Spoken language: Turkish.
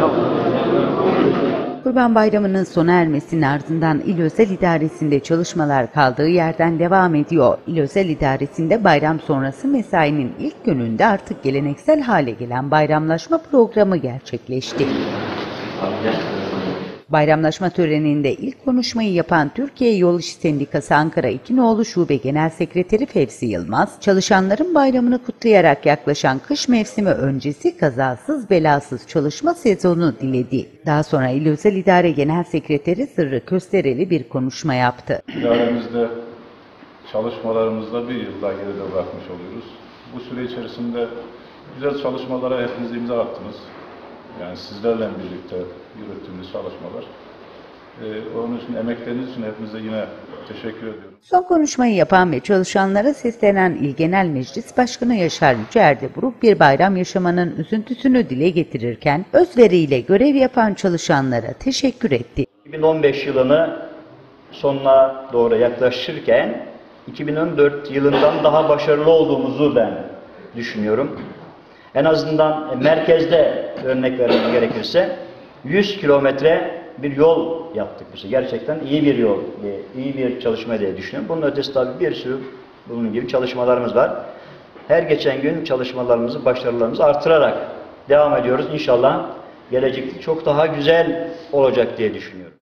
Kurban Bayramı'nın sona ermesinin ardından İl Özel İdaresi'nde çalışmalar kaldığı yerden devam ediyor. İl Özel İdaresi'nde bayram sonrası mesainin ilk gününde artık geleneksel hale gelen bayramlaşma programı gerçekleşti. Bayramlaşma töreninde ilk konuşmayı yapan Türkiye Yol İş Sendikası Ankara İkinoğlu Şube Genel Sekreteri Fevzi Yılmaz, çalışanların bayramını kutlayarak yaklaşan kış mevsimi öncesi kazasız belasız çalışma sezonu diledi. Daha sonra İl Özel İdare Genel Sekreteri Sırrı Köstereli bir konuşma yaptı. İdaremizde çalışmalarımızda bir yıl daha geride bırakmış oluyoruz. Bu süre içerisinde güzel çalışmalara hepiniz imza attınız. Yani sizlerle birlikte yürüttüğümüz çalışmalar. Onun için emekleriniz için hepinize yine teşekkür ediyorum. Son konuşmayı yapan ve çalışanlara seslenen İl Genel Meclis Başkanı Yaşar Yüce Erdeburuk bir bayram yaşamanın üzüntüsünü dile getirirken özveriyle görev yapan çalışanlara teşekkür etti. 2015 yılını sonuna doğru yaklaşırken 2014 yılından daha başarılı olduğumuzu ben düşünüyorum. En azından merkezde örnek vermem gerekirse 100 kilometre bir yol yaptık biz. Gerçekten iyi bir yol, iyi bir çalışma diye düşünüyorum. Bunun ötesi tabii bir sürü bunun gibi çalışmalarımız var. Her geçen gün çalışmalarımızı, başarılarımızı artırarak devam ediyoruz. İnşallah gelecekte çok daha güzel olacak diye düşünüyorum.